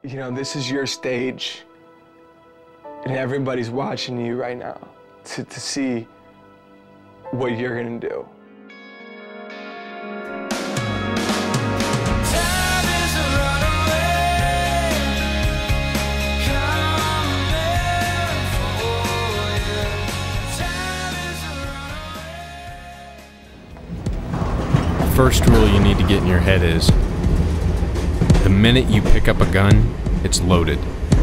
You know, this is your stage, and everybody's watching you right now to see what you're gonna do. First rule you need to get in your head is, the minute you pick up a gun, it's loaded.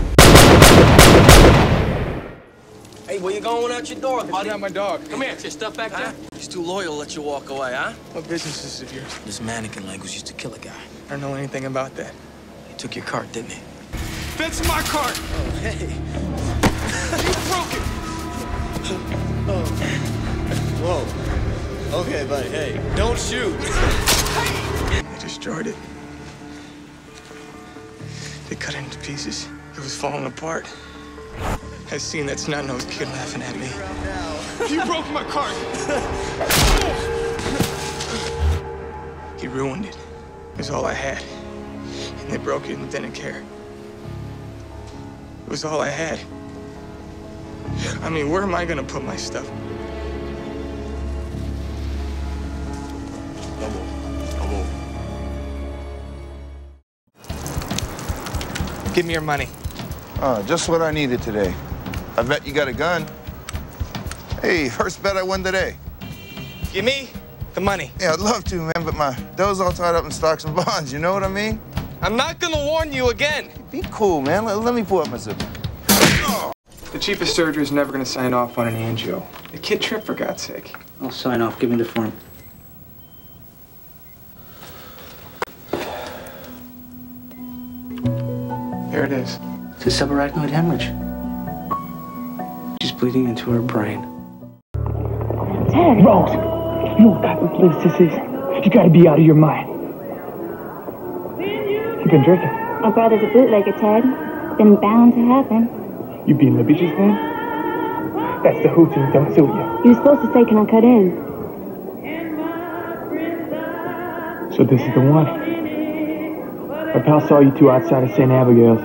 Hey, where you going without your dog, buddy? I got my dog. Come here. Your stuff back there? He's too loyal to let you walk away, huh? What business is it of yours? This mannequin language used to kill a guy. I don't know anything about that. He took your cart, didn't he? That's my cart! Oh, hey. You broke it! Whoa. Okay, buddy, hey, don't shoot. I destroyed it. They cut it into pieces. It was falling apart. I seen that snot-nosed kid laughing at me. You broke my cart! He ruined it. It was all I had. And they broke it and didn't care. It was all I had. I mean, where am I gonna put my stuff? Give me your money. Just what I needed today. I bet you got a gun. Hey, first bet I won today. Give me the money. Yeah, I'd love to, man, but my dough's all tied up in stocks and bonds, you know what I mean? I'm not gonna warn you again. Be cool, man. Let me pull up my zipper. The cheapest surgery is never gonna sign off on an angio. The kid tripped, for God's sake. I'll sign off. Give me the form. There it is. It's a subarachnoid hemorrhage. She's bleeding into her brain. Ted! Rose, you know what type of place this is? You gotta be out of your mind. You been drinking? My brother's a bootlegger, Ted. Been bound to happen. You being the bitches then? That's the hootie, don't sue you. You were supposed to say, can I cut in? So this is the one. My pal saw you two outside of St. Abigail's.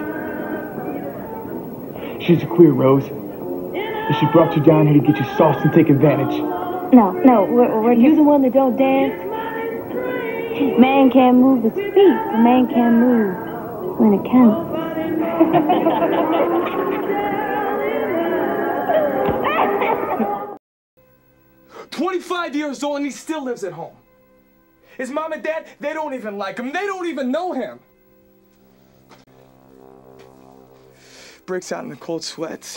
She's a queer, Rose. And she brought you down here to get you sauced and take advantage. No, we're you the one that don't dance? Man can't move his feet. A man can't move when it counts. 25 years old and he still lives at home. His mom and dad, they don't even like him. They don't even know him. Breaks out in the cold sweats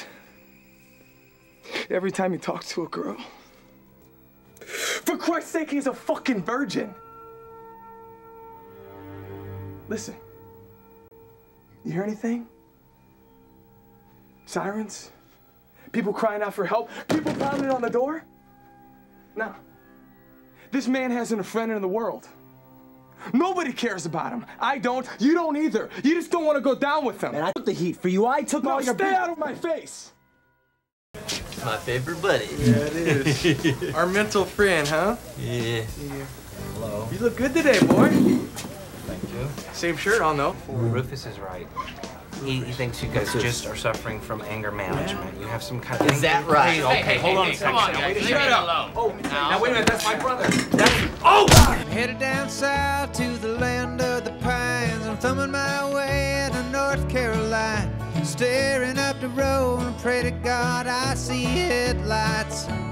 every time he talks to a girl. For Christ's sake, he's a fucking virgin. Listen, you hear anything? Sirens? People crying out for help? People pounding on the door? No. This man hasn't a friend in the world. Nobody cares about him. I don't. You don't either. You just don't want to go down with him. And I took the heat for you. I took all your... Stay out of my face. My favorite buddy. Yeah, it is. Our mental friend, huh? Yeah. Hello. You look good today, boy. Thank you. Same shirt on, though. Rufus is right. He thinks you guys just are suffering from anger management. You have some kind of... Is that right? Okay, hold on a second. Come on, guys. Leave it alone. Oh, now wait a minute, that's my brother. Headed down south to the land of the pines. I'm thumbing my way to North Carolina, staring up the road and pray to God I see headlights.